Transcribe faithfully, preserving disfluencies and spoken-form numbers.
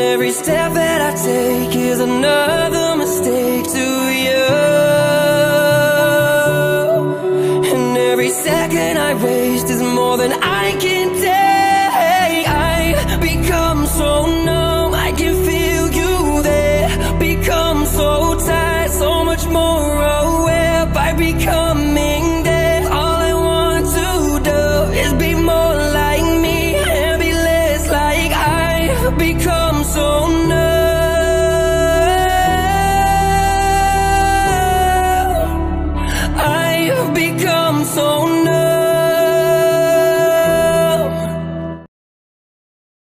every step that I take is another mistake to you. And every second I waste is more than I can take. I become so numb, I can feel you there. Become so tired, so much more aware. I become